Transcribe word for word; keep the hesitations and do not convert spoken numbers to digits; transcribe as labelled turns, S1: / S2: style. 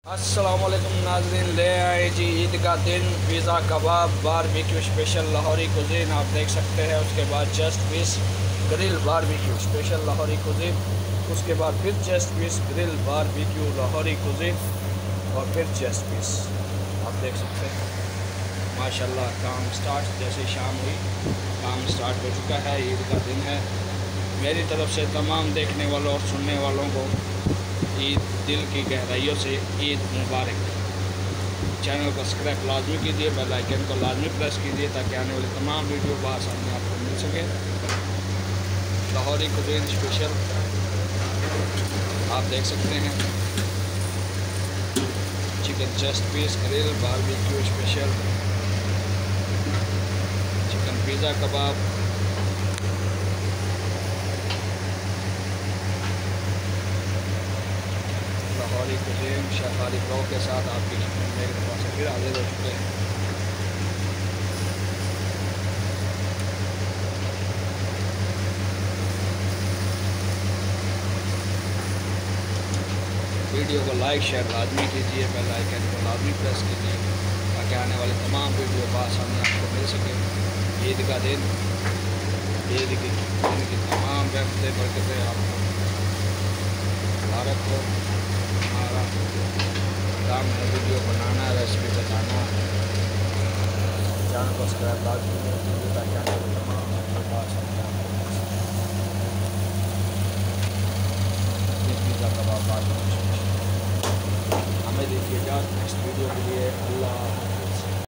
S1: अस्सलाम वालेकुम नाज़रीन, ले आए जी ईद का दिन pizza kebab barbecue special Lahori cuisine आप देख सकते हैं। उसके बाद just piece grill barbecue special Lahori cuisine, उसके बाद फिर just piece grill barbecue Lahori cuisine और फिर जस्ट पीस आप देख सकते हैं। माशाल्लाह काम स्टार्ट जैसे शाम हुई काम स्टार्ट हो चुका है। ईद का दिन है। मेरी तरफ से तमाम देखने वालों और सुनने वालों को ईद दिल की गहराइयों से ईद मुबारक। चैनल को सब्सक्राइब लाजमी कीजिए, बेल आइकन को लाजमी प्रेस कीजिए ताकि आने वाली तमाम वीडियो बआसानी आपको मिल सके। लाहौरी कुज़ीन स्पेशल आप देख सकते हैं। Chicken chest piece grill barbecue special, chicken pizza kebab, Lahori cuisine chef Arif blog के साथ आपकी मेरे पास फिर हाजिर हो चुके हैं। वीडियो को लाइक शेयर लाजमी कीजिए, बेल आइकन को लाजमी प्रेस कीजिए ताकि आने वाली तमाम वीडियो बआसानी आपको मिल सके। ईद का दिन, ईद की दिन की तमाम रहमतें बरकतें आपको मुबारक हो। हमारा काम है वीडियो बनाना, रेसिपी बताना। चैनल को सब्सक्राइब लाजमी कीजिए ताकि आने वाली तमाम वीडियो बआसानी आपको मिल सके। पिज़्ज़ा कबाब बारबेक्यू हमें दीजिएगा नेक्स्ट वीडियो के लिए। अल्लाह।